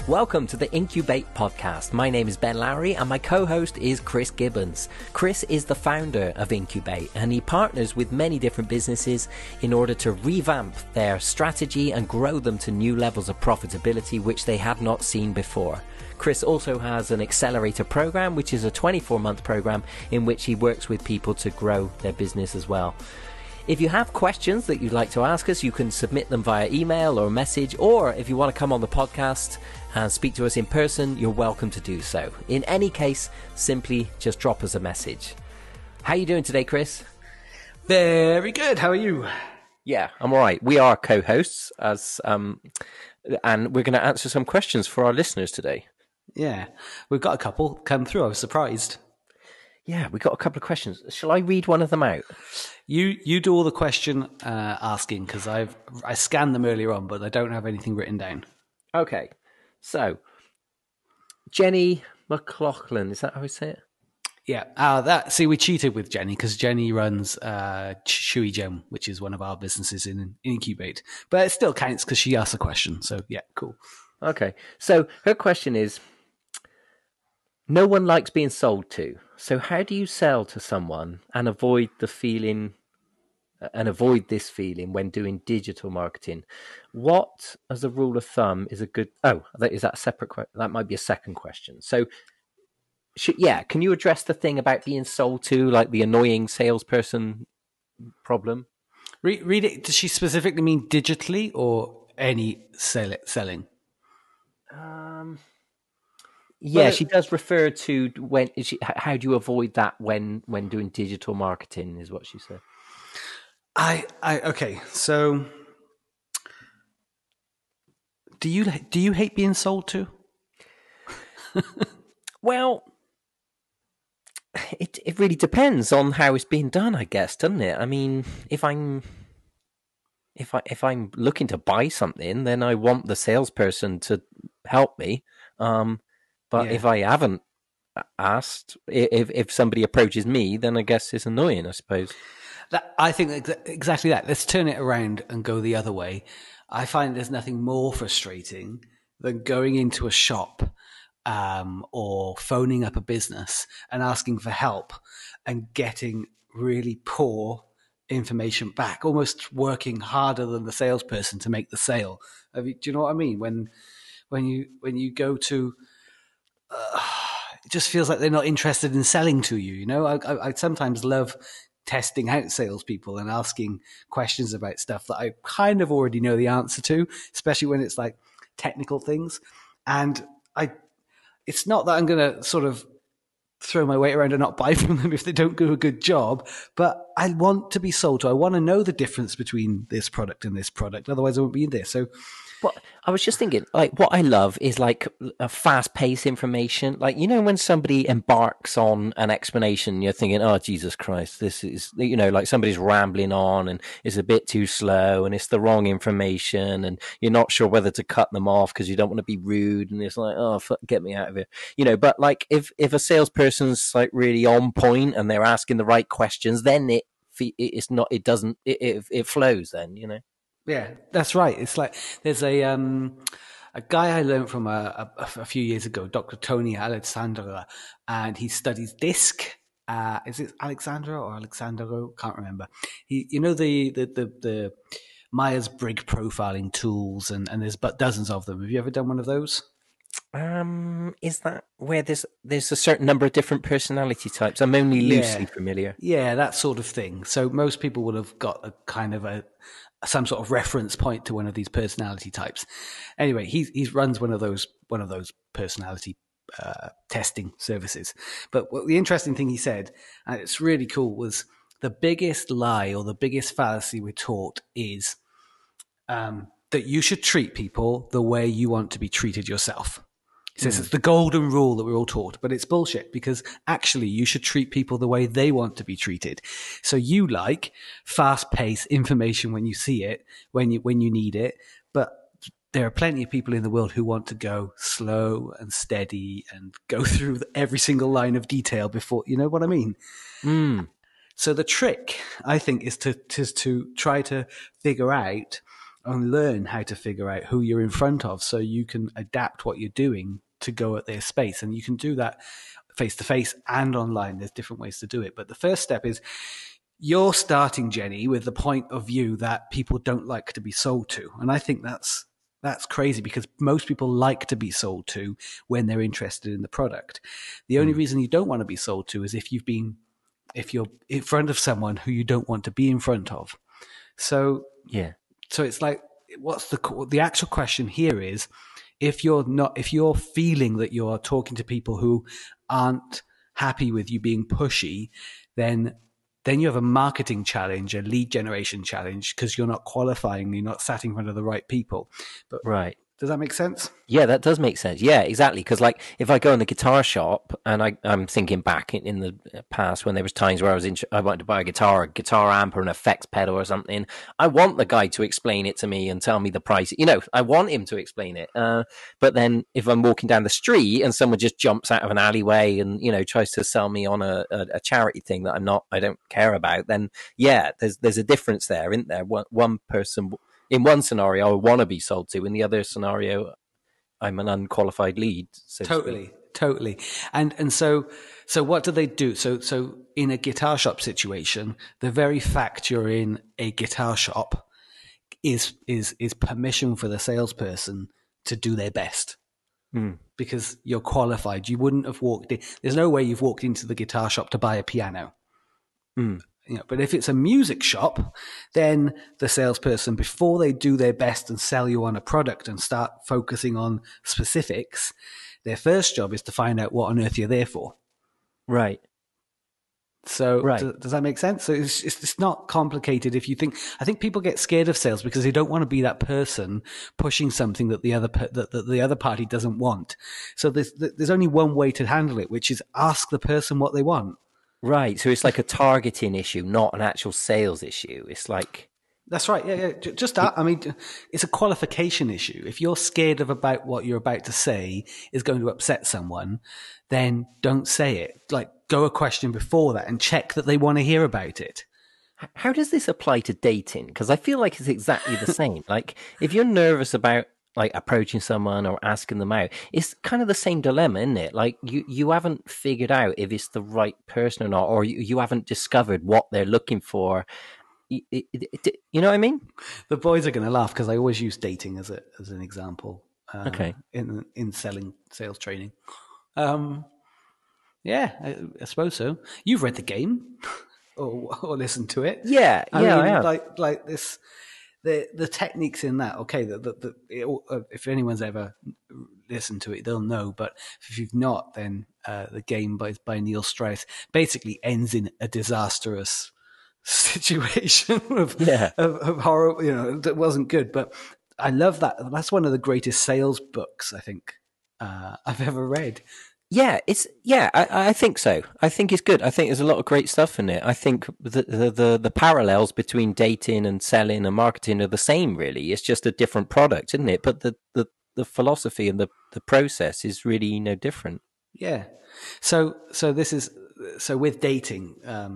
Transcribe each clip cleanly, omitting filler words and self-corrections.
Welcome to the Incubate podcast. My name is Ben Lowrey and my co-host is Chris Gibbons. Chris is the founder of Incubate and he partners with many different businesses in order to revamp their strategy and grow them to new levels of profitability which they had not seen before. Chris also has an accelerator program, which is a 24-month program in which he works with people to grow their business as well. If you have questions that you'd like to ask us, you can submit them via email or message, or if you want to come on the podcast and speak to us in person, you're welcome to do so. In any case, simply just drop us a message. How are you doing today, Chris? Very good. How are you? Yeah, I'm all right. We are co-hosts, and we're going to answer some questions for our listeners today. Yeah, we've got a couple come through. I was surprised. Yeah, we got a couple of questions. Shall I read one of them out? You do all the question asking because I scanned them earlier on, but I don't have anything written down. Okay, so Jenny McLaughlin, is that how I say it? Yeah. We cheated with Jenny because Jenny runs Chewy Gem, which is one of our businesses in Incubate, but it still counts because she asked a question. So yeah, cool. Okay, so her question is: no one likes being sold to. So how do you sell to someone and avoid this feeling when doing digital marketing? What, as a rule of thumb, is a good... Oh, is that a separate... That might be a second question. So, can you address the thing about being sold to, like the annoying salesperson problem? Read it. Does she specifically mean digitally or any selling? Yeah, she does refer to how do you avoid that when doing digital marketing is what she said. Okay. So do you hate being sold to? Well, it really depends on how it's being done, I guess, doesn't it? I mean, if I'm looking to buy something, then I want the salesperson to help me. But if I haven't asked, if somebody approaches me, then I guess it's annoying, I suppose. I think exactly that. Let's turn it around and go the other way. I find there's nothing more frustrating than going into a shop or phoning up a business and asking for help and getting really poor information back, almost working harder than the salesperson to make the sale. Do you know what I mean? When you go to... it just feels like they're not interested in selling to you. You know, I sometimes love testing out salespeople and asking questions about stuff that I kind of already know the answer to, especially when it's like technical things. And it's not that I'm going to sort of throw my weight around and not buy from them if they don't do a good job, but I want to be sold to. I want to know the difference between this product and this product. Otherwise I won't be in there. So, well, I was just thinking, like, what I love is like a fast-paced information. Like, you know, when somebody embarks on an explanation, you're thinking, oh, Jesus Christ, this is, you know, like somebody's rambling on and it's a bit too slow and it's the wrong information and you're not sure whether to cut them off because you don't want to be rude. And it's like, oh, get me out of here. You know, but like if a salesperson's like really on point and they're asking the right questions, then it flows then, you know. Yeah, that's right. It's like there's a guy I learned from a few years ago, Dr. Tony Alexandra, and he studies DISC. Is it Alexandra or Alexandro? Can't remember. The Myers-Briggs profiling tools, and there's but dozens of them. Have you ever done one of those? Is that where there's a certain number of different personality types? I'm only loosely familiar. Yeah, that sort of thing. So most people will have got a kind of some sort of reference point to one of these personality types. Anyway, he runs one of those personality testing services. But the interesting thing he said, and it's really cool, was the biggest lie or the biggest fallacy we're taught is that you should treat people the way you want to be treated yourself. He says it's the golden rule that we're all taught, but it's bullshit because actually you should treat people the way they want to be treated. So you like fast-paced information when you see it, when you need it, but there are plenty of people in the world who want to go slow and steady and go through every single line of detail before, you know what I mean? So the trick, I think, is to try to figure out and learn how to figure out who you're in front of so you can adapt what you're doing to go at their space. And you can do that face to face and online. There's different ways to do it. But the first step is you're starting, Jenny, with the point of view that people don't like to be sold to. And I think that's crazy, because most people like to be sold to when they're interested in the product. The only reason you don't want to be sold to is if you're in front of someone who you don't want to be in front of. So it's like, what's the actual question here is, if you're feeling that you're talking to people who aren't happy with you being pushy, then you have a marketing challenge, a lead generation challenge, because you're not qualifying, you're not sat in front of the right people. But Right. Does that make sense? Yeah, that does make sense. Yeah, exactly. Because like if I go in the guitar shop, and I'm thinking back in the past when there was times where I wanted to buy a guitar amp or an effects pedal or something. I want the guy to explain it to me and tell me the price. I want him to explain it. But then if I'm walking down the street and someone just jumps out of an alleyway and tries to sell me on a charity thing that I don't care about, then yeah, there's a difference there, isn't there? One person. In one scenario, I want to be sold to. In the other scenario, I'm an unqualified lead. So Totally. And so what do they do? So in a guitar shop situation, the very fact you're in a guitar shop is permission for the salesperson to do their best. Because you're qualified. You wouldn't have walked in. There's no way you've walked into the guitar shop to buy a piano. But if it's a music shop, then the salesperson, before they do their best and sell you on a product and start focusing on specifics, their first job is to find out what on earth you're there for. Right. So does that make sense? So it's not complicated. I think people get scared of sales because they don't want to be that person pushing something that the other party doesn't want. So there's only one way to handle it, which is ask the person what they want. Right. So it's like a targeting issue, not an actual sales issue. It's like... That's right. Yeah. Just that. I mean, it's a qualification issue. If you're scared about what you're about to say is going to upset someone, then don't say it. Like, go a question before that and check that they want to hear about it. How does this apply to dating? Because I feel like it's exactly the same. Like, if you're nervous about like approaching someone or asking them out, it's kind of the same dilemma, isn't it? Like you haven't figured out if it's the right person or not, or you haven't discovered what they're looking for. You know what I mean? The boys are going to laugh because I always use dating as an example. Okay. In sales training. Yeah, I suppose so. You've read the game or listened to it. Yeah, I have. Like this. The techniques in that, okay, if anyone's ever listened to it, they'll know. But if you've not, then the game by Neil Strauss basically ends in a disastrous situation of horror. That wasn't good. But I love that. That's one of the greatest sales books I think I've ever read. I think so. I think it's good. I think there's a lot of great stuff in it. I think the parallels between dating and selling and marketing are the same, really. It's just a different product, isn't it? But the philosophy and the process is really no different. Yeah. So with dating,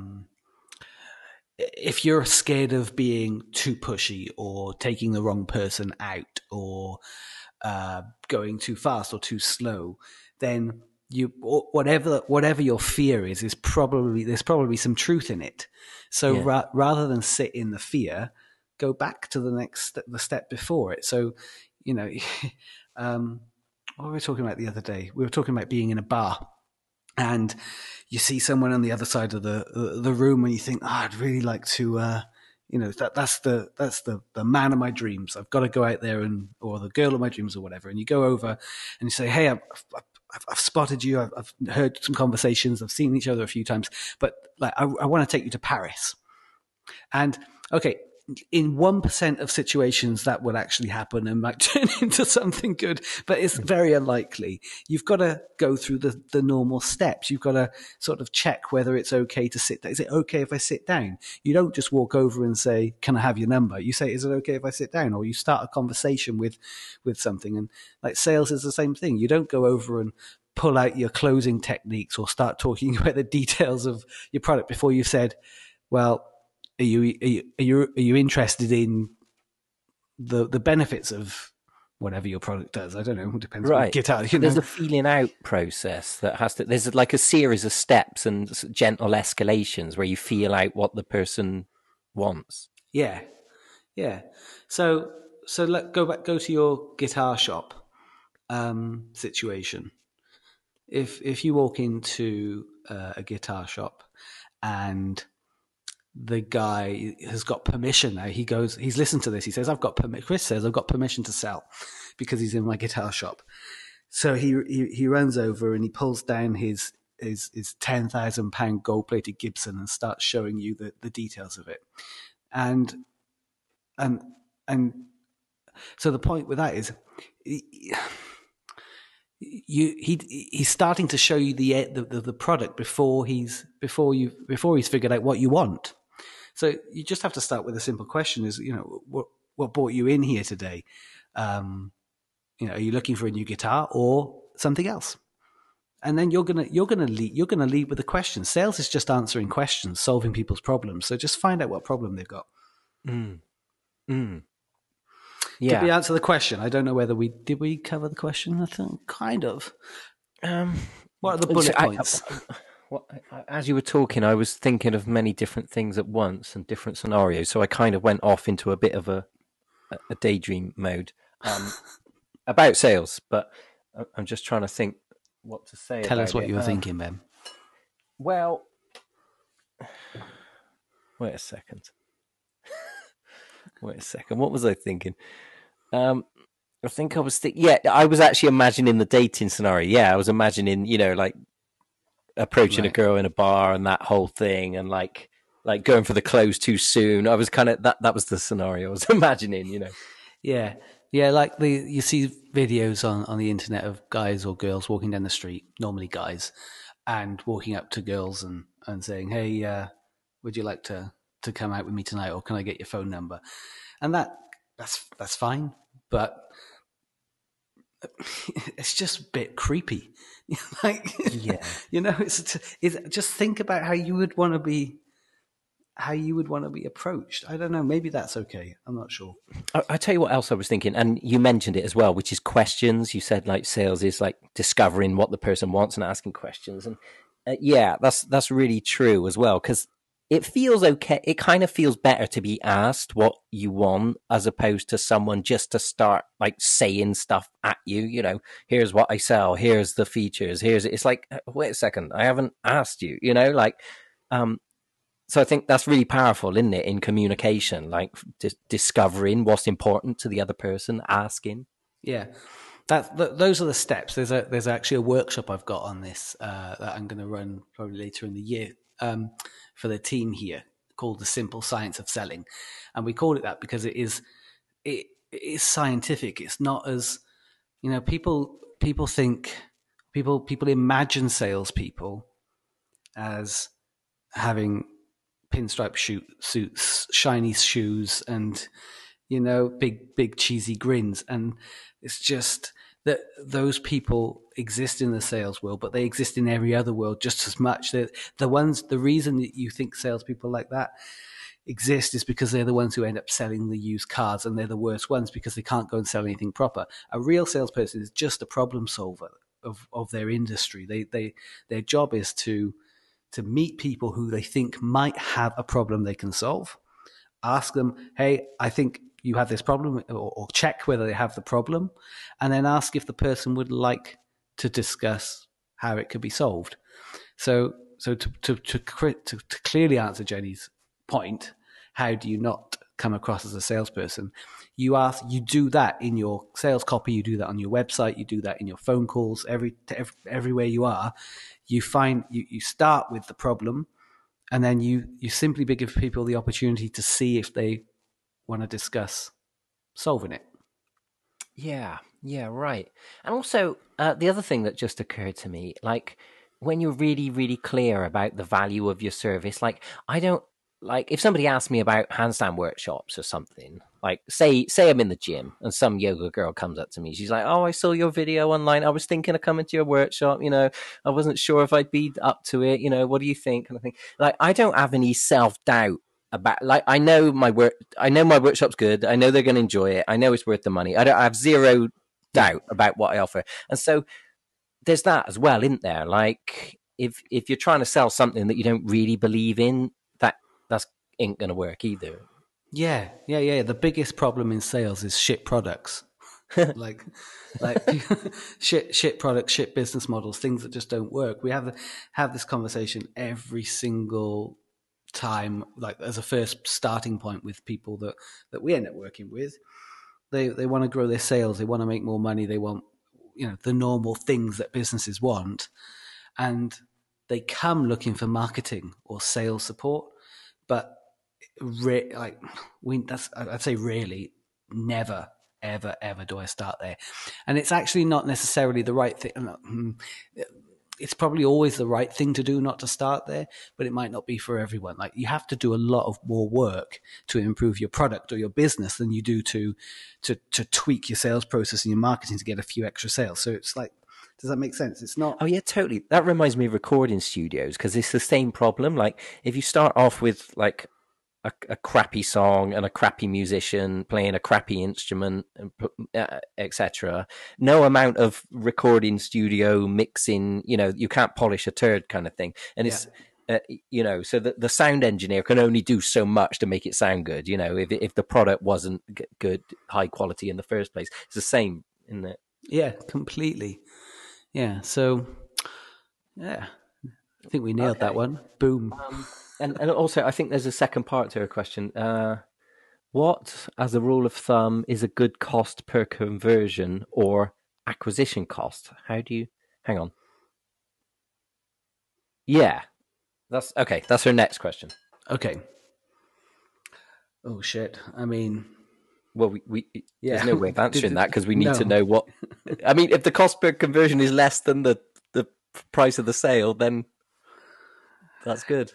if you're scared of being too pushy or taking the wrong person out or going too fast or too slow, then whatever your fear is there's probably some truth in it. So rather than sit in the fear, go back to the step before it. So, what were we talking about the other day? We were talking about being in a bar and you see someone on the other side of the room and you think, I'd really like to, that's the man of my dreams. I've got to go out there or the girl of my dreams or whatever. And you go over and you say, hey, I've spotted you. I've heard some conversations. I've seen each other a few times, but like, I want to take you to Paris. And okay, in 1% of situations that will actually happen and might turn into something good, but it's very unlikely. You've got to go through the normal steps. You've got to sort of check whether it's okay to sit down. Is it okay if I sit down? You don't just walk over and say, can I have your number? You say, is it okay if I sit down? Or you start a conversation with something. And like sales is the same thing. You don't go over and pull out your closing techniques or start talking about the details of your product before you've said, well, are you interested in the benefits of whatever your product does. I don't know. It depends on Right. guitar. There's a feeling out process that has to. There's like a series of steps and gentle escalations where you feel out what the person wants. Yeah, yeah. So go to your guitar shop situation. If you walk into a guitar shop and the guy has got permission now, he's listened to this. He says, Chris says I've got permission to sell because he's in my guitar shop. So he runs over and he pulls down his £10,000 gold plated Gibson and starts showing you the details of it. And so the point with that is he's starting to show you the product before he's figured out what you want. So you just have to start with a simple question: is what brought you in here today? Are you looking for a new guitar or something else? And then you're gonna lead with a question. Sales is just answering questions, solving people's problems. So just find out what problem they've got. Yeah. Did we answer the question? I don't know whether did we cover the question? I think kind of. What are the bullet points? As you were talking, I was thinking of many different things at once and different scenarios. So I kind of went off into a bit of a daydream mode about sales. But I'm just trying to think what to say. Tell us what you were thinking, Ben. Well, wait a second. What was I thinking? I think I was I was actually imagining the dating scenario. Yeah, I was imagining, like approaching a girl in a bar and that whole thing, and like going for the clothes too soon. I was kind of that was the scenario I was imagining, Yeah. Yeah, like you see videos on the internet of guys or girls walking down the street, normally guys, and walking up to girls and saying, "Hey, would you like to come out with me tonight, or can I get your phone number?" And that's fine, but it's just a bit creepy. It's just think about how you would want to be approached. I don't know. Maybe that's okay. I'm not sure. I tell you what else I was thinking, and you mentioned it as well, which is questions. You said like sales is like discovering what the person wants and asking questions, and that's really true as well, because it feels okay. It kind of feels better to be asked what you want as opposed to someone just to start like saying stuff at you. Here's what I sell. Here's the features. It's like, wait a second, I haven't asked you. So I think that's really powerful, isn't it, in communication, like discovering what's important to the other person, asking. Yeah. Those are the steps. There's actually a workshop I've got on this that I'm going to run probably later in the year for the team here, called The Simple Science of Selling. And we call it that because it is scientific. It's not as, people imagine salespeople as having pinstripe suits, shiny shoes, and big cheesy grins. And it's just that those people exist in the sales world, but they exist in every other world just as much. The reason that you think salespeople like that exist is because they're the ones who end up selling the used cars, and they're the worst ones because they can't go and sell anything proper. A real salesperson is just a problem solver of their industry. Their job is to meet people who they think might have a problem they can solve. Ask them, hey, I think you have this problem, or check whether they have the problem, and then ask if the person would like to discuss how it could be solved. So to clearly answer Jenny's point, how do you not come across as a salesperson? You do that in your sales copy, you do that on your website, you do that in your phone calls, everywhere you are. You start with the problem, and then you simply give people the opportunity to see if they want to discuss solving it. Yeah, right. And also, the other thing that just occurred to me, like when you're really, really clear about the value of your service, like if somebody asks me about handstand workshops or something, like say I'm in the gym and some yoga girl comes up to me, she's like, "Oh, I saw your video online. I was thinking of coming to your workshop. I wasn't sure if I'd be up to it. What do you think?" Kind of thing. Like, I don't have any self-doubt about, like, I know my workshop's good. I know they're going to enjoy it. I know it's worth the money. I have zero doubt about what I offer. And so there's that as well, isn't there? Like, if you're trying to sell something that you don't really believe in, that's ain't going to work either. Yeah. The biggest problem in sales is shit products. like shit products, shit business models, things that just don't work. We have this conversation every single time, like as a first starting point with people that we end up working with. They want to grow their sales, they want to make more money, they want, the normal things that businesses want, and they come looking for marketing or sales support. But I'd say really never ever do I start there. And it's actually not necessarily the right thing. It's probably always the right thing to do not to start there, but it might not be for everyone. Like, you have to do a lot of more work to improve your product or your business than you do to tweak your sales process and your marketing to get a few extra sales. So it's like, does that make sense? It's not. Oh yeah, totally. That reminds me of recording studios, because it's the same problem. Like, if you start off with like a crappy song and a crappy musician playing a crappy instrument, etc., no amount of recording studio mixing, you can't polish a turd kind of thing. And it's so the sound engineer can only do so much to make it sound good. If the product wasn't good, high quality in the first place. It's the same, isn't it? Yeah, completely. Yeah. So yeah, I think we nailed that one. Boom. And also, I think there's a second part to her question. What, as a rule of thumb, is a good cost per conversion or acquisition cost? How do you... Hang on. Yeah. That's okay. That's her next question. Okay. Oh, shit. I mean... Well, there's no way of answering that, because we need to know what... I mean, if the cost per conversion is less than the price of the sale, then... That's good.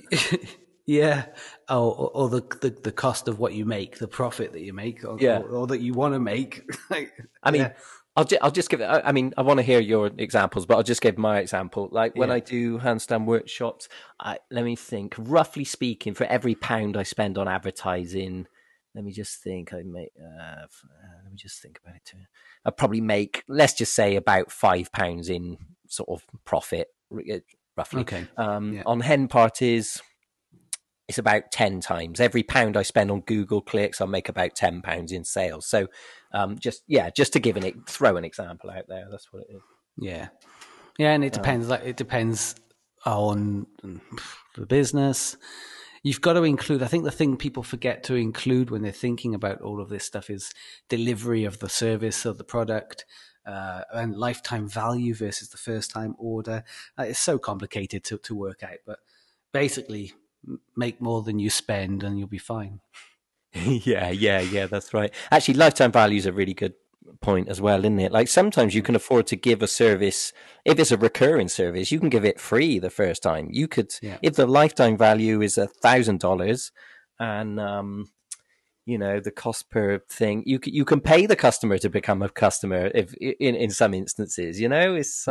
Yeah. Or the cost of what you make, the profit that you make, or that you want to make. I mean, I'll just give it. I mean, I want to hear your examples, but I'll just give my example. Like, when I do handstand workshops, let me think. Roughly speaking, for every £1 I spend on advertising, let me just think. Let me just think about it too. I probably make, let's just say, about £5 in sort of profit. Roughly. Okay. On hen parties, it's about 10 times. Every £1 I spend on Google clicks, I'll make about £10 in sales. So just to throw an example out there. That's what it is. Yeah. Yeah, and it depends. It depends on the business. You've got to include, I think the thing people forget to include when they're thinking about all of this stuff is delivery of the service or the product. And lifetime value versus the first time order. It's so complicated to work out, but basically make more than you spend and you'll be fine. Yeah, that's right. Actually, lifetime value is a really good point as well, isn't it? Like, sometimes you can afford to give a service, if it's a recurring service, you can give it free the first time. You could, if the lifetime value is $1,000 and the cost per thing, you can pay the customer to become a customer if in some instances, it's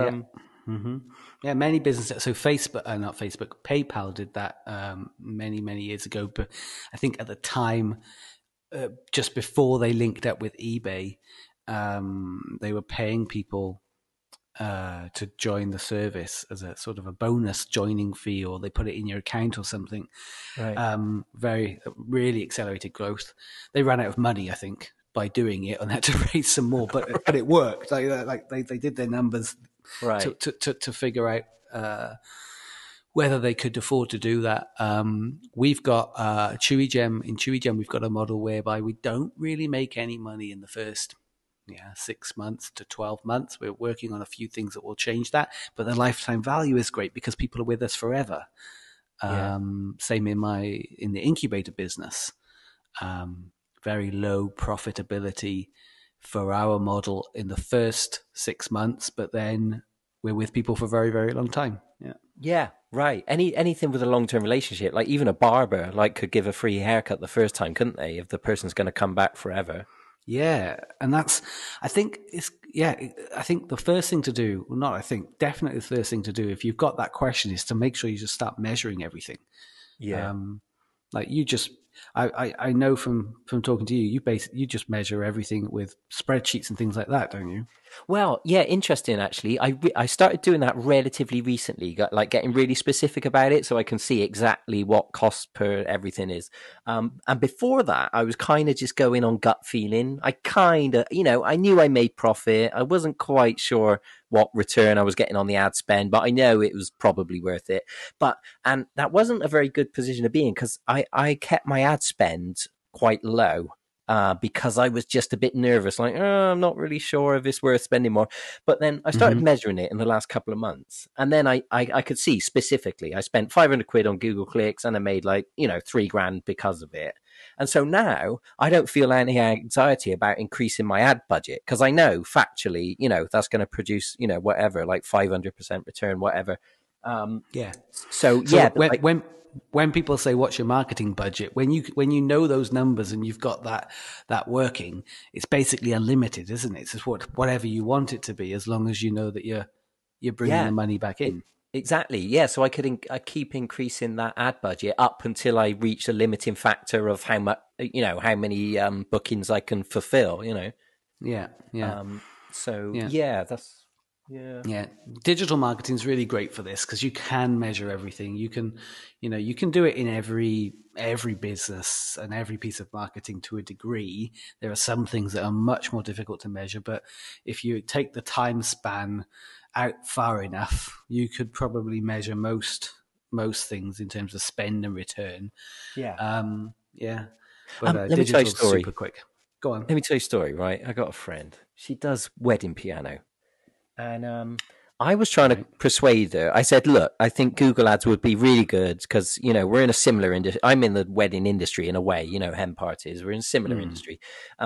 many businesses. So PayPal did that many years ago, but I think at the time, just before they linked up with eBay, they were paying people to join the service as a sort of a bonus joining fee, or they put it in your account or something. Right. Really accelerated growth. They ran out of money, I think, by doing it, and had to raise some more, but it worked. Like they did their numbers right to figure out whether they could afford to do that. We've got Chewy Gem. In Chewy Gem, we've got a model whereby we don't really make any money in the first 6 months to 12 months. We're working on a few things that will change that, but the lifetime value is great because people are with us forever. Same in the incubator business. Very low profitability for our model in the first 6 months, but then we're with people for a very, very long time. Yeah, right. Anything with a long-term relationship, like even a barber, could give a free haircut the first time, couldn't they? If the person's going to come back forever. Yeah, and I think the first thing to do, definitely the first thing to do if you've got that question is to make sure you just start measuring everything. Yeah. Like you just, I know from talking to you, you just measure everything with spreadsheets and things like that, don't you? Well, yeah, interesting actually. I started doing that relatively recently, like getting really specific about it so I can see exactly what cost per everything is. And before that, I was kind of just going on gut feeling. I kind of, I knew I made profit. I wasn't quite sure what return I was getting on the ad spend, but I know it was probably worth it. And that wasn't a very good position to be in because I kept my ad spend quite low because I was just a bit nervous, like, oh, I'm not really sure if it's worth spending more. But then I started measuring it in the last couple of months. And then I could see specifically, I spent 500 quid on Google clicks and I made like, $3,000 because of it. And so now I don't feel any anxiety about increasing my ad budget because I know factually, that's going to produce, whatever, like 500% return, whatever. Yeah. So So yeah, when people say what's your marketing budget, when you know those numbers and you've got that working, it's basically unlimited, isn't it? It's just whatever you want it to be, as long as you know that you're bringing the money back in. Exactly. Yeah. So I could I keep increasing that ad budget up until I reach a limiting factor of how much, how many bookings I can fulfill, Yeah. Yeah. So Yeah. yeah, that's, yeah. Yeah, digital marketing is really great for this because you can measure everything. You can do it in every business and every piece of marketing to a degree. There are some things that are much more difficult to measure, but if you take the time span out far enough, you could probably measure most things in terms of spend and return. Yeah. Yeah, but Let me tell you a digital's story. super quick. Go on. Let me tell you a story, right? I got a friend. She does wedding piano. And I was trying to Right. persuade her. I said, look, I think Google Ads would be really good because, we're in a similar industry. I'm in the wedding industry in a way, hen parties. We're in a similar industry.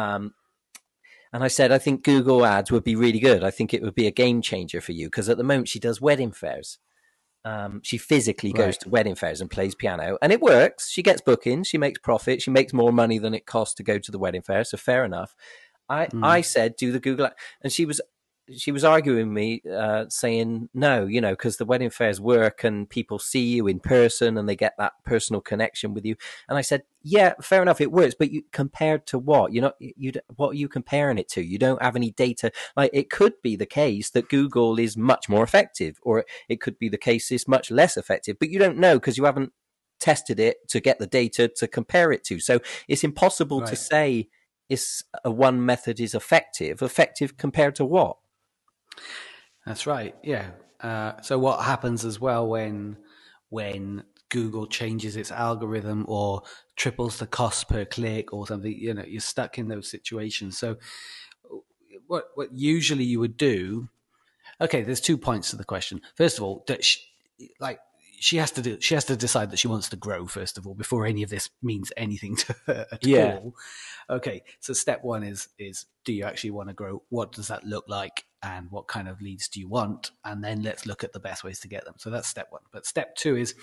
And I said, I think Google Ads would be really good. I think it would be a game changer for you because at the moment she does wedding fairs. She physically goes Right. to wedding fairs and plays piano, and it works. She gets bookings, she makes profit, she makes more money than it costs to go to the wedding fair. So fair enough. I said, do the Google, and she was arguing with me, saying no, because the wedding fairs work and people see you in person and they get that personal connection with you. And I said, yeah, fair enough, it works, but you compared to what? What are you comparing it to? You don't have any data. Like it could be the case that Google is much more effective, or it could be the case it's much less effective, but you don't know because you haven't tested it to get the data to compare it to. So it's impossible to Right. say is one method is effective compared to what? That's right. Yeah. So what happens as well when Google changes its algorithm or triples the cost per click or something? You're stuck in those situations. So what usually you would do? Okay, there's 2 points to the question. First of all, that she has to decide that she wants to grow first of all before any of this means anything to her at all. Okay, so step one is do you actually want to grow? What does that look like, and what kind of leads do you want? And then let's look at the best ways to get them. So that's step one. But step two is,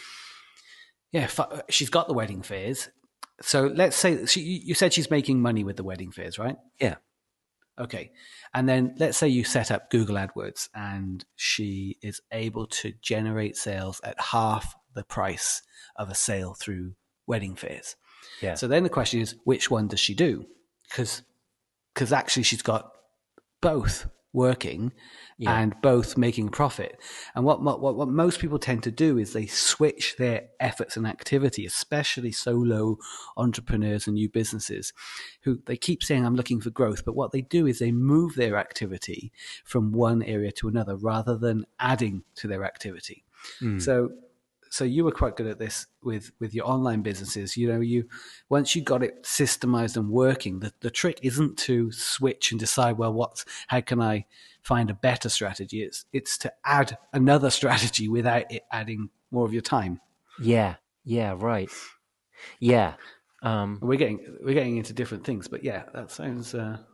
she's got the wedding fairs. So let's say you said she's making money with the wedding fairs, right? Yeah. Okay. And then let's say you set up Google AdWords and she is able to generate sales at half the price of a sale through wedding fairs. Yeah. So then the question is, which one does she do? Because actually she's got both working and both making profit. And what most people tend to do is they switch their efforts and activity, especially solo entrepreneurs and new businesses who they keep saying, I'm looking for growth. But what they do is they move their activity from one area to another rather than adding to their activity. So you were quite good at this with your online businesses. Once you got it systemized and working, the trick isn't to switch and decide, well, how can I find a better strategy? It's to add another strategy without it adding more of your time. Yeah. Right. Yeah. We're getting into different things, but yeah, that sounds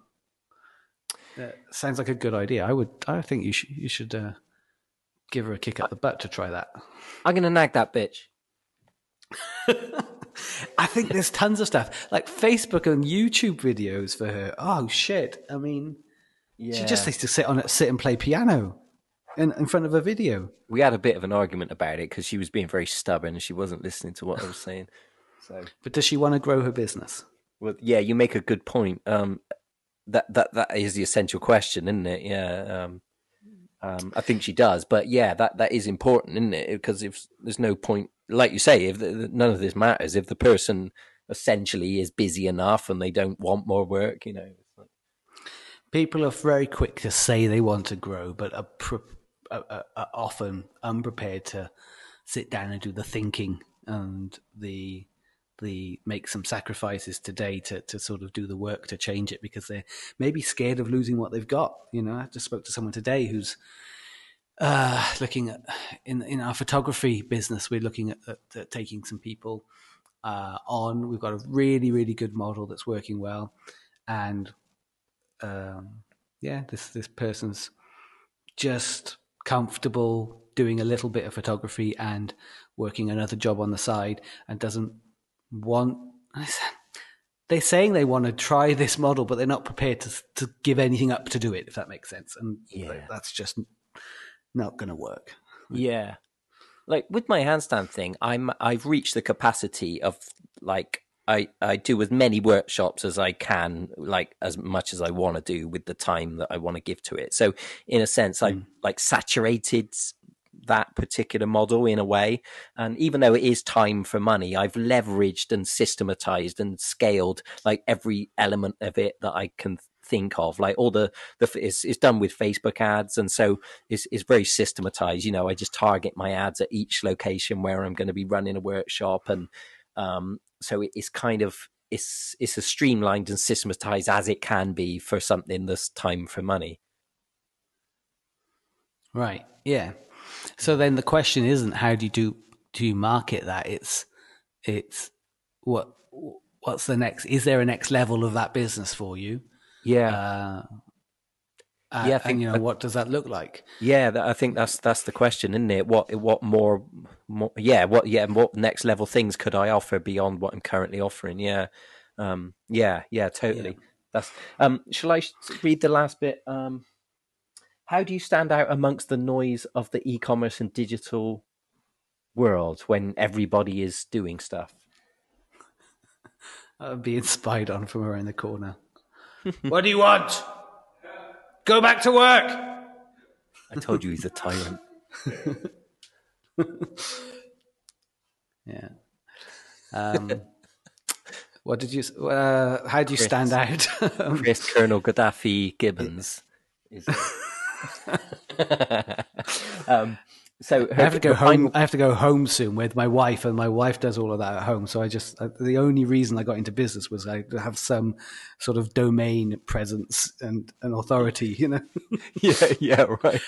like a good idea. I think you should give her a kick up the butt to try that. I'm going to nag that bitch. I think there's tons of stuff like Facebook and YouTube videos for her. Oh shit! I mean, she just needs to sit and play piano in front of a video. We had a bit of an argument about it because she was being very stubborn and she wasn't listening to what I was saying. So, But does she want to grow her business? well, yeah, you make a good point. That is the essential question, isn't it? Yeah. I think she does, but yeah, that is important, isn't it? Because if there's no point, like you say, if none of this matters, if the person essentially is busy enough and they don't want more work, People are very quick to say they want to grow, but are often unprepared to sit down and do the thinking and the make some sacrifices today to sort of do the work to change it, because they're maybe scared of losing what they've got. I just spoke to someone today who's looking at in our photography business. We're looking at taking some people on. We've got a really, really good model that's working well, and this person's just comfortable doing a little bit of photography and working another job on the side, and doesn't want. They're saying they want to try this model, but they're not prepared to give anything up to do it, if that makes sense. And that's just not going to work. Yeah. Like with my handstand thing, I've reached the capacity of like I do as many workshops as I can, like as much as I want to do with the time that I want to give to it. So in a sense, I've like saturated that particular model in a way. And even though it is time for money, I've leveraged and systematized and scaled like every element of it that I can think of. Like all it's done with Facebook ads, and so it's very systematized. I just target my ads at each location where I'm going to be running a workshop, and so it's kind of it's as streamlined and systematized as it can be for something that's time for money. Right. Yeah. So then the question isn't how do you market that? It's what's the next? Is there a next level of that business for you? Yeah. I think, and what does that look like? Yeah, I think that's the question, isn't it? What more? What next level things could I offer beyond what I'm currently offering? Yeah, totally. Yeah. That's. Shall I read the last bit? How do you stand out amongst the noise of the e-commerce and digital world when everybody is doing stuff? Being spied on from around the corner. What do you want? Go back to work. I told you he's a tyrant. Yeah. What did you? How do you stand out? Chris Colonel Gaddafi Gibbons. So I have to go home. I have to go home soon with my wife, and my wife does all of that at home. So the only reason I got into business was I have some sort of domain presence and authority, Yeah, right.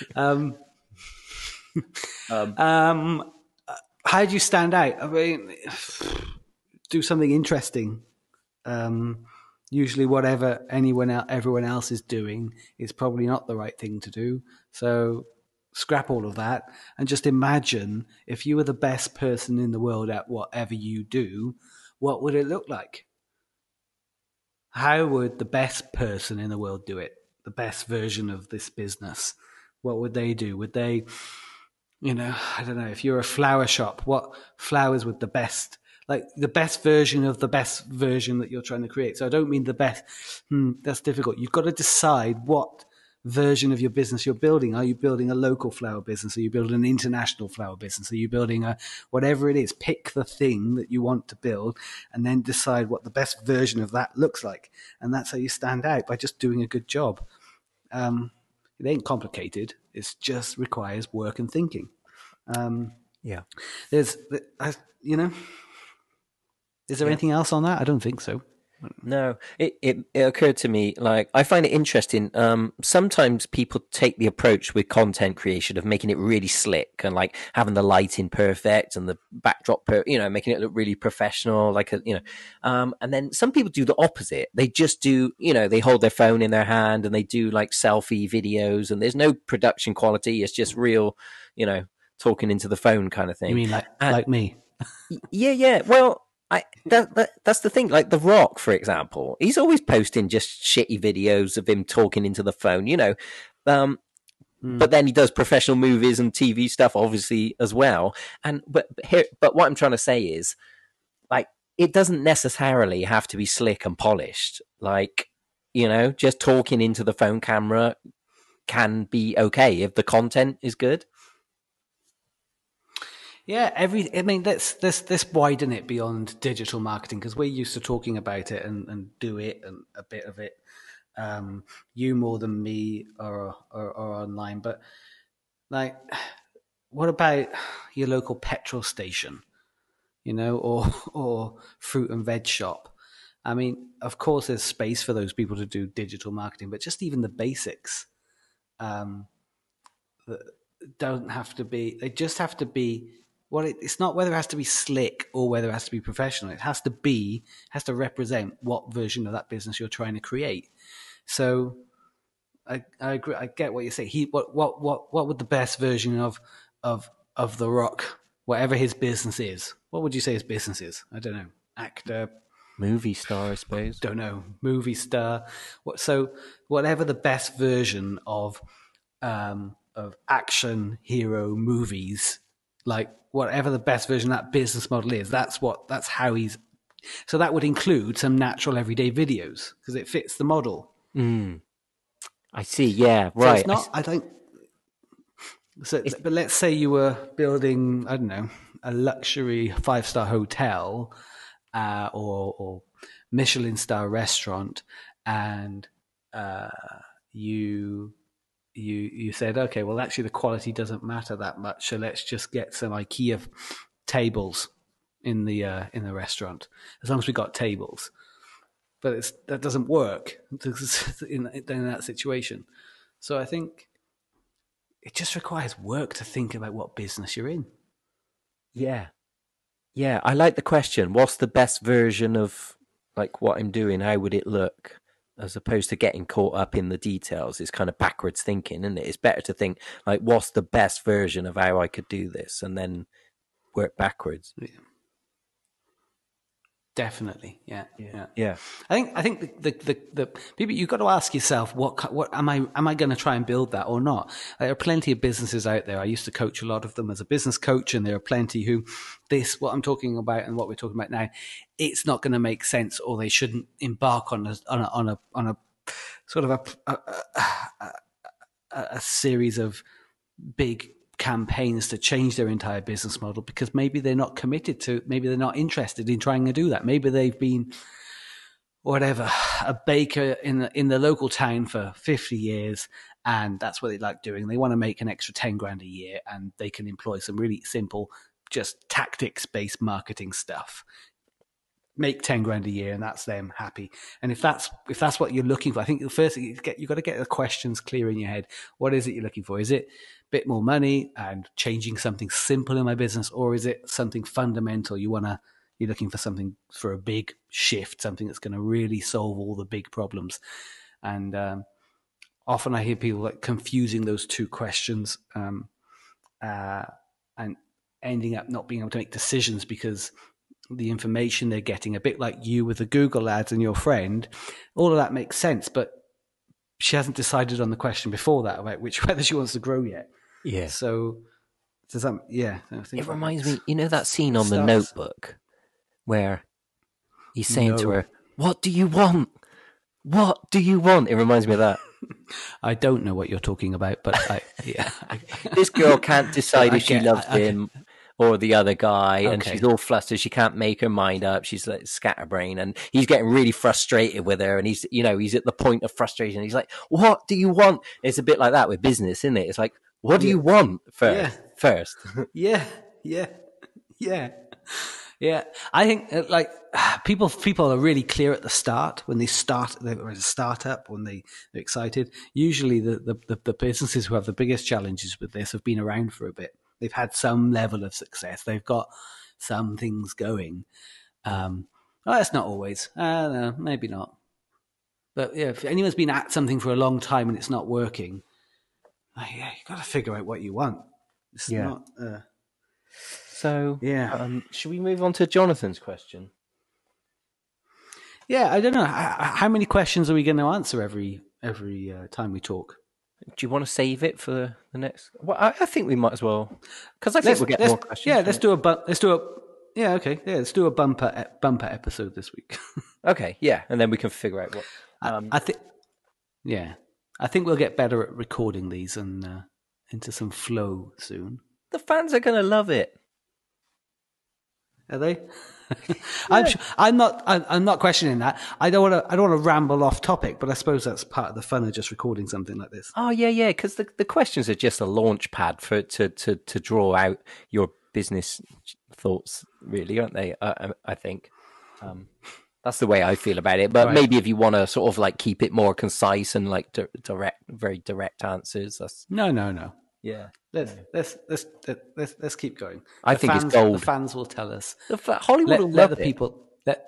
How do you stand out? I mean, do something interesting. Usually, whatever everyone else is doing is probably not the right thing to do. So scrap all of that and just imagine if you were the best person in the world at whatever you do, what would it look like? How would the best person in the world do it? The best version of this business? What would they do? Would they, I don't know, if you're a flower shop, what flowers would the best version of the best version that you're trying to create? So I don't mean the best. That's difficult. You've got to decide what version of your business you're building. Are you building a local flower business? Are you building an international flower business? Are you building whatever it is? Pick the thing that you want to build and then decide what the best version of that looks like. And that's how you stand out, by just doing a good job. It ain't complicated. It just requires work and thinking. Yeah. Is there anything else on that? I don't think so. No, it occurred to me, like, I find it interesting. Sometimes people take the approach with content creation of making it really slick and like having the lighting perfect and the backdrop, making it look really professional, and then some people do the opposite. They just do, they hold their phone in their hand and they do like selfie videos, and there's no production quality. It's just real, talking into the phone kind of thing. You mean like me? Yeah. Well, that's the thing. Like The Rock, for example, he's always posting just shitty videos of him talking into the phone, but then he does professional movies and TV stuff, obviously, as well. But what I'm trying to say is, like, it doesn't necessarily have to be slick and polished. Like, just talking into the phone camera can be okay if the content is good. Yeah, let's widen it beyond digital marketing, because we're used to talking about it and do it and a bit of it. You more than me are online, but like, what about your local petrol station, or fruit and veg shop? I mean, of course, there's space for those people to do digital marketing, but just even the basics don't have to be. They just have to be. It's not whether it has to be slick or whether it has to be professional. It has to represent what version of that business you're trying to create. So I agree. I get what you say. What would the best version of The Rock, whatever his business is? What would you say his business is? I don't know. Actor, movie star, I suppose. Don't know. Movie star. So whatever the best version of action hero movies, like whatever the best version of that business model is, that's how he's. So that would include some natural everyday videos because it fits the model. I see. Yeah, right. So it's not. I think. So, but let's say you were building, I don't know, a luxury 5-star hotel, or Michelin star restaurant, and you said, okay, well, actually the quality doesn't matter that much, so let's just get some IKEA tables in the restaurant, as long as we got tables. But that doesn't work in that situation. So I think it just requires work to think about what business you're in. Yeah. Yeah, I like the question. What's the best version of like what I'm doing? How would it look? As opposed to getting caught up in the details. It's kind of backwards thinking, isn't it? It's better to think like, what's the best version of how I could do this, and then work backwards. Yeah. Definitely, yeah. I think the people, you've got to ask yourself, what am I going to try and build that or not? There are plenty of businesses out there. I used to coach a lot of them as a business coach, and there are plenty who what I'm talking about and what we're talking about now, it's not going to make sense, or they shouldn't embark on a sort of a series of big campaigns to change their entire business model, because maybe they're not committed to, maybe they're not interested in trying to do that. Maybe they've been, whatever, a baker in the local town for 50 years, and that's what they like doing. They want to make an extra 10 grand a year, and they can employ some really simple, just tactics-based marketing stuff. Make 10 grand a year, and that's them happy. And if that's what you're looking for, I think the first thing you've got to get the questions clear in your head. What is it you're looking for? Is it a bit more money and changing something simple in my business, or is it something fundamental? You're looking for something, for a big shift, something that's going to really solve all the big problems. And often I hear people like confusing those two questions, and ending up not being able to make decisions because the information they're getting, a bit like you with the Google ads and your friend, all of that makes sense, but she hasn't decided on the question before that about whether she wants to grow yet. Yeah. So does that? Yeah. It reminds me, that scene on The Notebook where he's saying to her, "What do you want? What do you want?" It reminds me of that. I don't know what you're talking about, but This girl can't decide if she loves him or the other guy, and she's all flustered. She can't make her mind up. She's like scatterbrain, and he's getting really frustrated with her, and he's at the point of frustration. He's like, "What do you want?" It's a bit like that with business, isn't it? It's like, what do you want first? Yeah. I think like people are really clear at the start when they start. They're a startup when they're excited. Usually, the businesses who have the biggest challenges with this have been around for a bit. They've had some level of success. They've got some things going. That's not always. No, maybe not. But yeah, if anyone's been at something for a long time and it's not working, you've got to figure out what you want. It's not. So, should we move on to Jonathan's question? Yeah, I don't know. How many questions are we going to answer every time we talk? Do you want to save it for the next? Well, I think we might as well, because I think we'll get more questions. Yeah, let's do Yeah, okay. Yeah, let's do a bumper episode this week. Okay, yeah, and then we can figure out what. I think. Yeah, I think we'll get better at recording these and into some flow soon. The fans are going to love it. Are they? I'm sure, I'm not questioning that. I don't want to ramble off topic, but I suppose that's part of the fun of just recording something like this. Oh yeah, because the questions are just a launch pad for to draw out your business thoughts, really, aren't they? I think that's the way I feel about it. But Right. maybe if you want to sort of like keep it more concise and like direct, very direct answers. That's No. yeah. Let's keep going. I think it's gold. The fans will tell us. Hollywood will Let love the it. people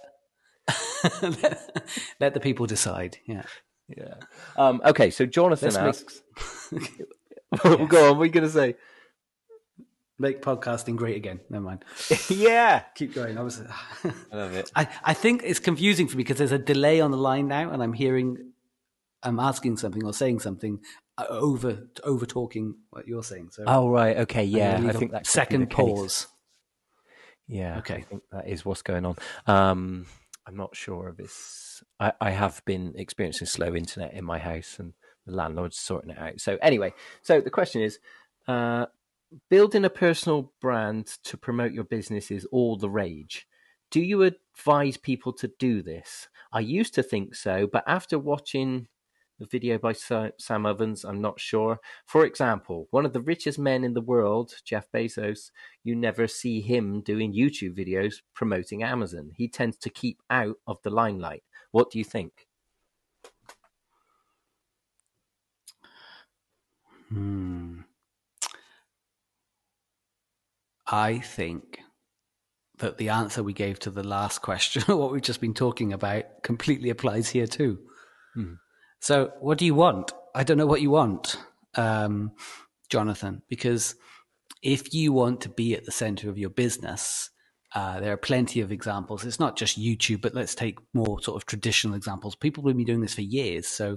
let the people decide. Yeah. Yeah. Okay. So Jonathan asks. Yes. Go on. What are you going to say? Make podcasting great again. Never mind. Yeah. Keep going. I love it. I think it's confusing for me because there's a delay on the line now, and I'm asking something or saying something over talking what you're saying. So Oh right. Okay. Yeah. I think that second pause. Yeah. Okay. I think that is what's going on. I'm not sure of this. I have been experiencing slow internet in my house, and the landlord's sorting it out. So anyway, the question is, building a personal brand to promote your business is all the rage. Do you advise people to do this? I used to think so, but after watching the video by Sam Ovens, I'm not sure. For example, one of the richest men in the world, Jeff Bezos, you never see him doing YouTube videos promoting Amazon. He tends to keep out of the limelight. What do you think? I think that the answer we gave to the last question, what we've just been talking about, completely applies here too. So what do you want? I don't know what you want, Jonathan, because if you want to be at the center of your business, there are plenty of examples. It's not just YouTube, but let's take more sort of traditional examples. People have been doing this for years. So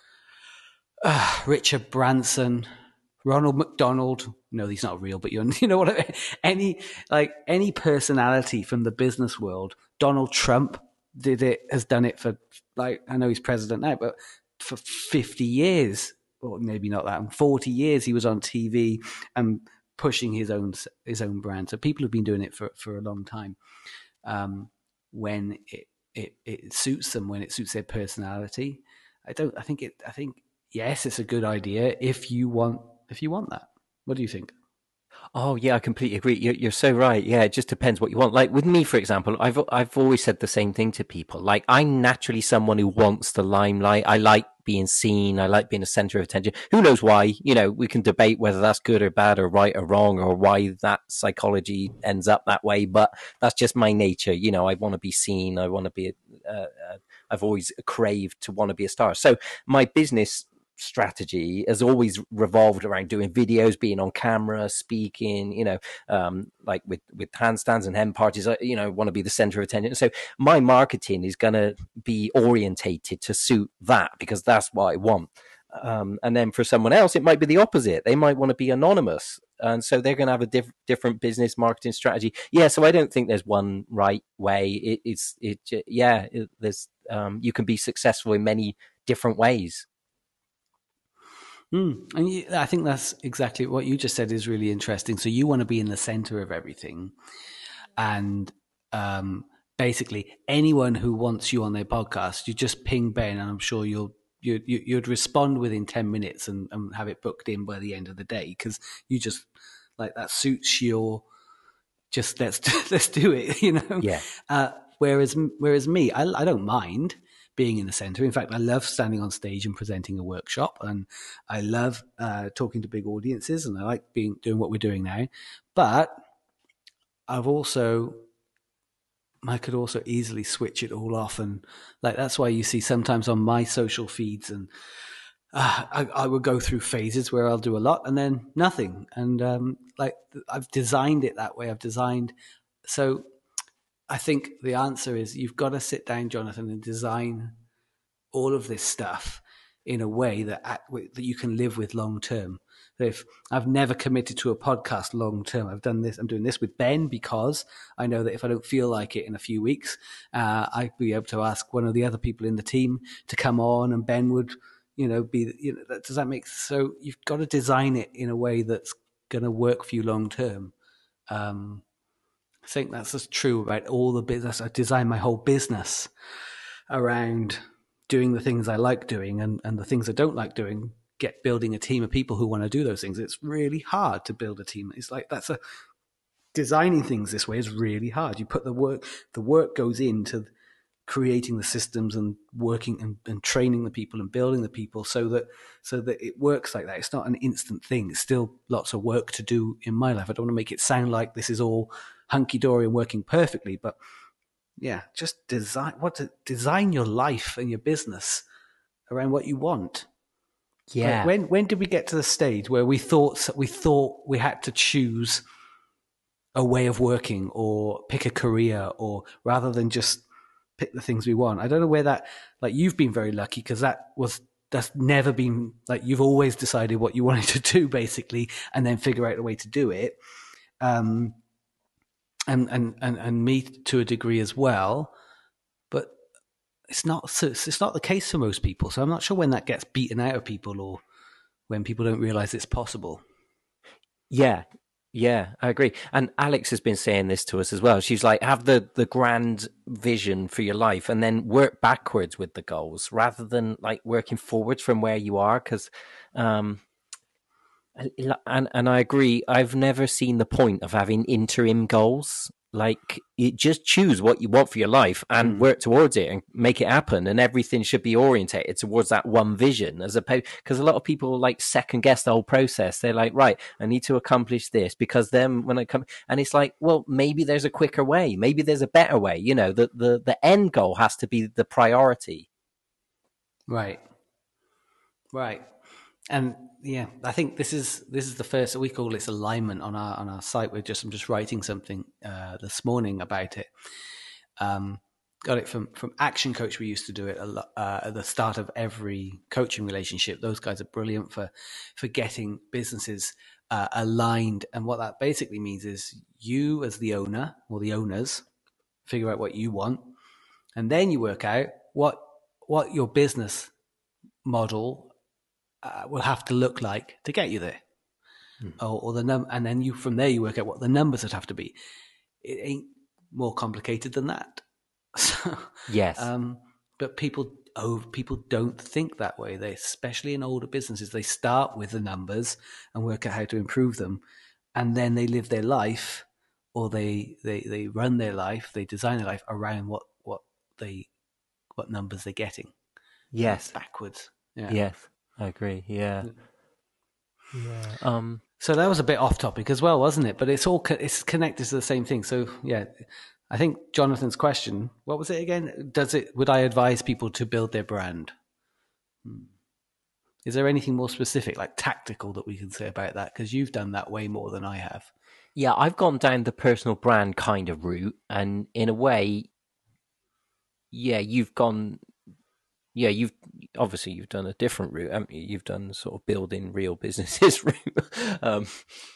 Richard Branson, Ronald McDonald. No, he's not real, but you know what I mean? Any personality from the business world. Donald Trump has done it for, I know he's president now, but for 50 years, or maybe not that, 40 years, he was on TV and pushing his own brand. So people have been doing it for a long time. When it suits them, when it suits their personality, I think yes, it's a good idea if you want that. What do you think? Oh yeah, I completely agree. You're so right. Yeah, it just depends what you want. Like with me, for example, I've always said the same thing to people. Like I'm naturally someone who wants the limelight. I like being seen. I like being a center of attention. Who knows why? We can debate whether that's good or bad or right or wrong or why that psychology ends up that way. But that's just my nature. I want to be seen. I want to be. I've always craved to want to be a star. So my business strategy has always revolved around doing videos, being on camera, speaking, like with handstands and hen parties, want to be the center of attention. So my marketing is going to be orientated to suit that because that's what I want. And then for someone else, it might be the opposite. They might want to be anonymous. And so they're going to have a different business marketing strategy. Yeah. So I don't think there's one right way. There's you can be successful in many different ways. And I think that's exactly what you just said is really interesting. So you want to be in the center of everything. And basically anyone who wants you on their podcast, you just ping Ben and I'm sure you'd respond within 10 minutes and have it booked in by the end of the day because you just like that suits your just let's do it, Yeah. Whereas me, I don't mind being in the center. In fact, I love standing on stage and presenting a workshop, and I love talking to big audiences, and I like doing what we're doing now. But I could also easily switch it all off, and like that's why you see sometimes on my social feeds, and I will go through phases where I'll do a lot and then nothing, and I've designed it that way. So I think the answer is you've got to sit down, Jonathan, and design all of this stuff in a way that you can live with long term. So if I've never committed to a podcast long term, I'm doing this with Ben because I know that if I don't feel like it in a few weeks, I'd be able to ask one of the other people in the team to come on, and Ben would, does that make, so you've got to design it in a way that's going to work for you long term. I think that's just true about all the business. I designed my whole business around doing the things I like doing, and the things I don't like doing, building a team of people who want to do those things. It's really hard to build a team. It's like designing things this way is really hard. You put the work goes into creating the systems and working and training the people and building the people so that it works like that. It's not an instant thing. It's still lots of work to do in my life. I don't want to make it sound like this is all hunky-dory and working perfectly, but yeah, just design your life and your business around what you want. Yeah. Like when did we get to the stage where we thought we had to choose a way of working or pick a career, or rather than just pick the things we want? I don't know where that, like, you've been very lucky because that's never been, like, you've always decided what you wanted to do basically and then figure out a way to do it. And me to a degree as well, but it's not the case for most people. So I'm not sure when that gets beaten out of people or when people don't realize it's possible. Yeah, I agree. And Alex has been saying this to us as well. She's like, have the grand vision for your life and then work backwards with the goals rather than like working forwards from where you are. Because, and I agree. I've never seen the point of having interim goals. Like, you just choose what you want for your life and work towards it and make it happen. And everything should be orientated towards that one vision, as opposed, because a lot of people like second guess the whole process. They're like, right, I need to accomplish this because then when I come, and it's like, well, maybe there's a quicker way. Maybe there's a better way. The end goal has to be the priority. Right. And yeah, I think this is the first, we call this alignment on our site. I'm just writing something this morning about it. Got it from Action Coach. We used to do it a lot, at the start of every coaching relationship. Those guys are brilliant for getting businesses aligned. And what that basically means is you as the owner or the owners figure out what you want, and then you work out what your business model will have to look like to get you there, and then from there you work out what the numbers would have to be. It ain't more complicated than that. So, Yes, but people don't think that way. They, especially in older businesses, they start with the numbers and work out how to improve them, and then they live their life, or they run their life, they design their life around what numbers they're getting. yes, backwards. Yeah. Yes, I agree. Yeah. So that was a bit off topic as well, wasn't it? But it's connected to the same thing. So yeah, I think Jonathan's question, what was it again? Would I advise people to build their brand? Is there anything more specific, like tactical, that we can say about that? Because you've done that way more than I have. Yeah, I've gone down the personal brand kind of route, and in a way, you've done a different route, haven't you? You've done sort of building real businesses route.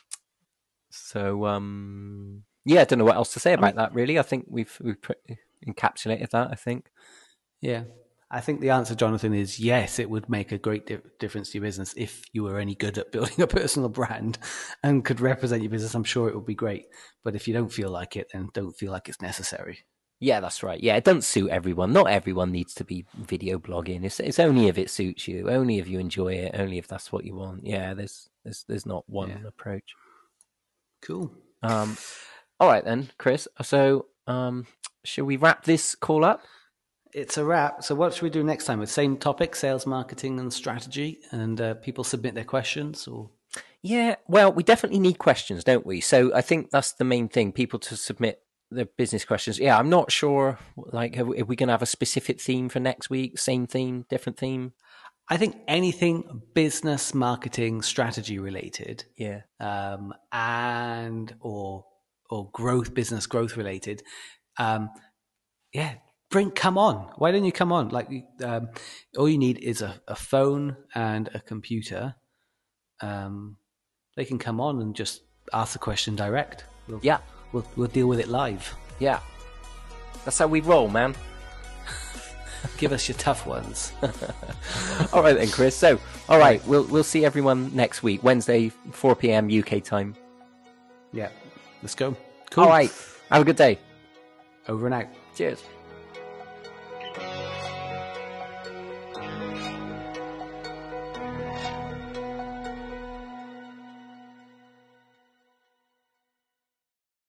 I don't know what else to say about that, really. I think we've encapsulated that, I think. Yeah. I think the answer, Jonathan, is yes, it would make a great difference to your business if you were any good at building a personal brand and could represent your business. I'm sure it would be great. But if you don't feel like it, then don't feel like it's necessary. Yeah, that's right. Yeah, it doesn't suit everyone. Not everyone needs to be video blogging. It's only if it suits you, only if you enjoy it, only if that's what you want. Yeah, there's not one approach. Cool. All right then, Chris. So, should we wrap this call up? It's a wrap. So what should we do next time? With same topic, sales, marketing, and strategy, and people submit their questions, or? Yeah, well, we definitely need questions, don't we? So I think that's the main thing, people to submit their business questions. Yeah, I'm not sure, like, are we going to have a specific theme for next week? Same theme, different theme? I think anything business, marketing, strategy related. Yeah. And or business growth related. come on. Why don't you come on? Like, all you need is a phone and a computer. They can come on and just ask the question direct. We'll deal with it live. Yeah. That's how we roll, man. Give us your tough ones. All right then, Chris. So, all right, we'll see everyone next week, Wednesday, 4 p.m. UK time. Yeah, let's go. Cool. All right. Have a good day. Over and out. Cheers.